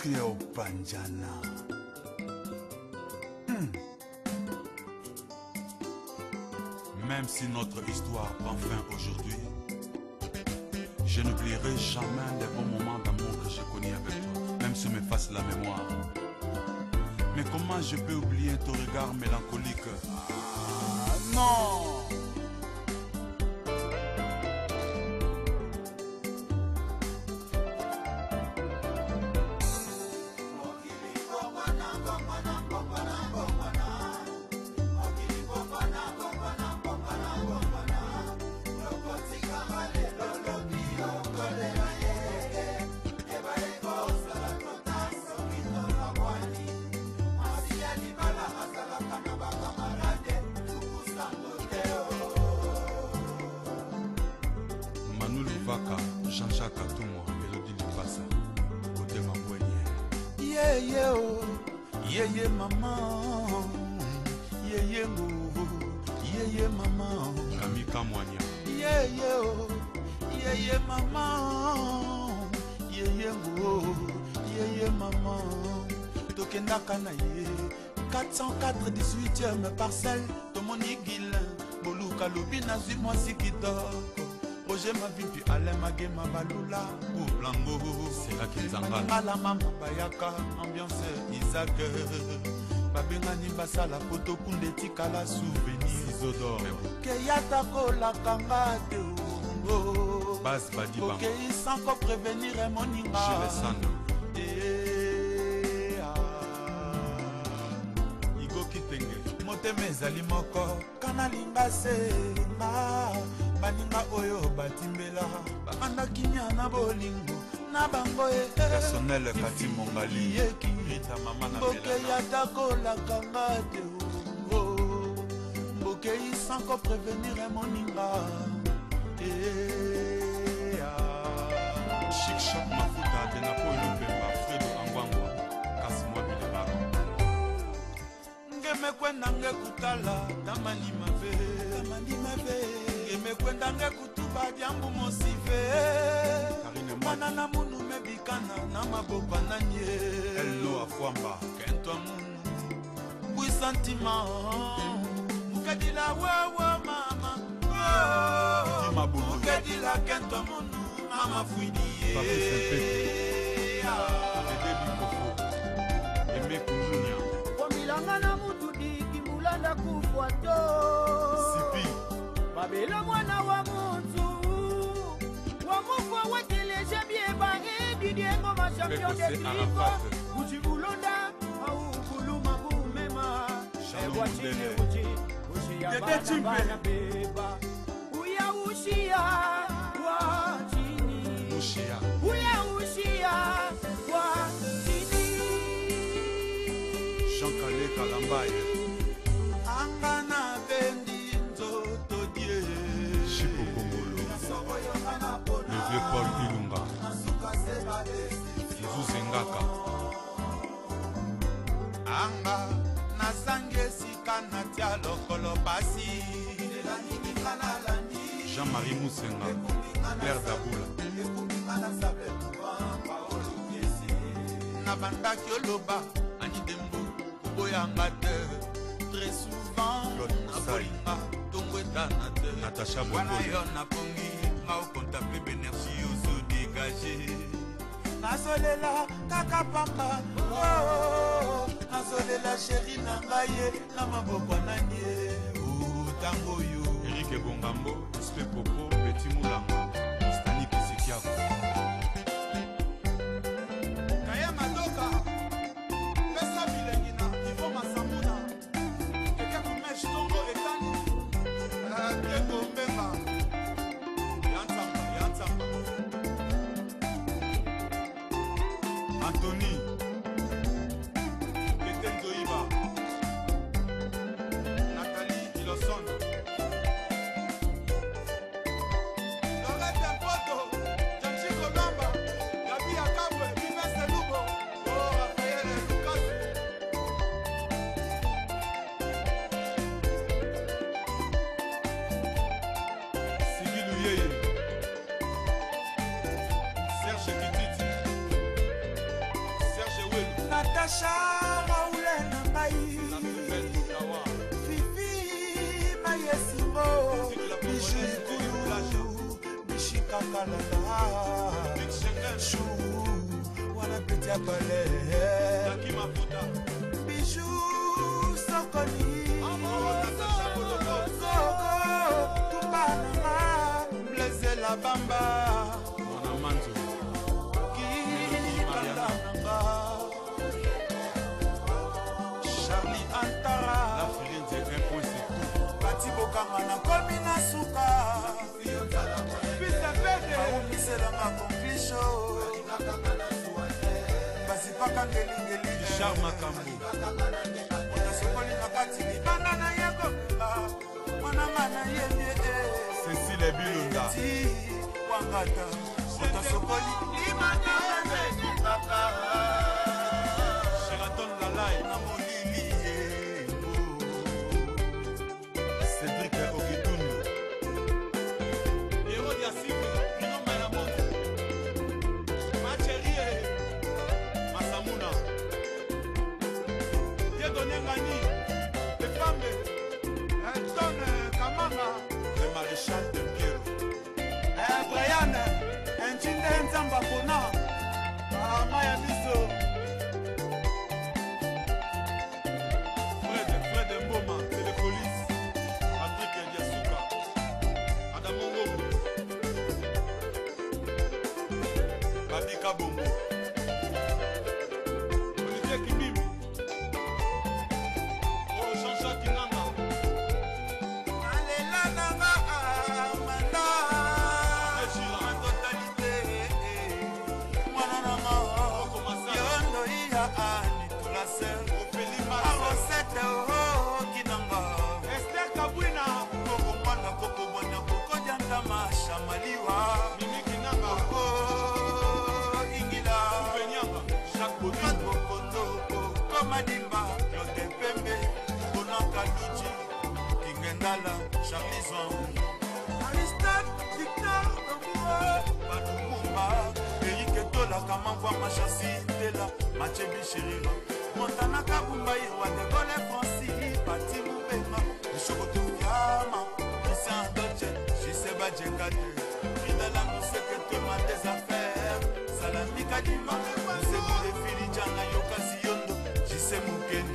Cléo Panjana. Même si notre histoire prend fin aujourd'hui, je n'oublierai jamais les bons moments d'amour que j'ai connus avec toi, même si m'efface la mémoire. Mais comment je peux oublier ton regard mélancolique? Ah, non! Jean-Jacques Atoumwa, Elodie Lipasa, Côté Mambouénier. Yeah, yeah, oh, yeah, yeah, maman. Yeah, yeah, oh, yeah, yeah, maman. Camille Kamwanya. Yeah, yeah, oh, yeah, yeah, maman. Yeah, yeah, oh, yeah, yeah, maman. Tokenda Kanaye, 404 18e parcelle, Tomoni Guilin, Boluka Lobina, Zimwa Sikidoko. Roger Mavimpi, Alain Magema Balula, ou Blango, c'est là qu'ils engagent. Alama Bayaka, ambiance Isaac, Babengani Basala, Poto Kundeti Kala souvenir. Isodore, Keyata Kola Kangate, Bas Badiba, Ok, sans qu'on prévenir Moninga. Je le sens. Igo Kitenge, Moteme Zalimoko, Kanalinga Senga. Baninga oyo batimbela bakanda kinya na bolingo na bango personnel kati mongali rita mama na mboke ya takola kangate mboke sans ko prévenir moninga chic shop mafuta de Napoli Pemba Fredo Angwangwa Kasimo Bilebaro ngeme kwenda ngekutala tamani mave mekwenda nge kutuba diambu mosive Mana na munu mebikana na maboba na nye Hello Afwamba Kento munu Bui sentiment Mukadila wewe mama Mukadila kento munu Mama fouidiye Papi Saint-Pété Dede Bikofo Eme Kunzunia Komilanga na mutu diki mulanda kufuato Sipi Babela mwana wa mutu Wamufwa wateleje bieba Didier Ngoma champion de triko Ujibulonda au kuluma bumema Ewa chine uchi ya bana beba Uya ushia wa chini Ushia Uya ushia wa chini Jean Calais Kalambaye Angana bendi Chipo Kongolo, le vieux Paul Ilunga, Jésus Zengaka. Anga nasange sika natia lokolo pasi Jean-Marie Moussenga, Père Daboula. Nabandaki oloba ani dembo kuboyanga te. Très souvent nabolinga Natacha Bokolo yo napongi ngao kontape benergi ozo dégagé Nazolela kaka pamba Nazolela chéri na ngaye na maboko nanye Tango yo Eric Bongambo, Spe Popo, Petit Moulanga, Stani Kisikiako Kaya Madoka Pesa bilengina Ivo Masamuna Keke kumesh tongo etani Keko mbema Yansamba Anthony Keke Nzoiba Nathalie Iloson Lorette Mpoto Janchi Kolamba Gabi Akabwe Vivese Lugo Raphaël Lucas Serge Natacha Raoulin Nambaï Fifi Mayesimbo Bijou Koulou Bishika Kalala Chou Wana Petit Palais Bijou Sokoli Soko Tupanama Blaise la Bamba Mona Manzo Charlie Antara la filine de 1.7 Pati Bokamana Komina Suka Pisa Pede Misela ma conclusion Basi Paka Ngelingeli Richard Makambu Otasokoli Nakati Libana na Yako Manamana Yeye Cécile Bilunda Wangata Otasokoli Libana na Papa Sheraton Lalai Namolili Cédric Ogitundo Héros Yassine Kino Malamoto Macherie Masamuna Dieudonné Ngani Lepambe Anton Kamanga Le Maréchal de Pierre Brian Njinde Nzamba Pona Maya Biso Fred Mboma Télépolis Patrick Diasuka Adamo Ngobu Babika Bombo Olivier Kimimi Oh Jean-Jacques Kinanga Alela Nanga Amanda En totalité Mwana Nanga Yondo Iya Ani Toulaser Arosete Oh Kinanga Esther Kabwina Koko Mwana Koko Mwana Koko Diantama Shamaliwa Mimi Kinanga Oh Ingila Penyanga Jacques Boudou Koto Komadimba Yote Pembe Konaka Luji Kingendala Charlie Zong Aristote Victor Obuo Badumumba Eric Tola Kamangwa Machasi Tela Machebi Chérira Montana Kabumba Yewa de Gole Francis Pati Moubenga Nishokoto Yama Christian Dolce Jiseba Djekate Ridala Mousseke Thomas des affaires Salami Kadima Nisebo de Filidjana Yokasi Yondo Jise Mouken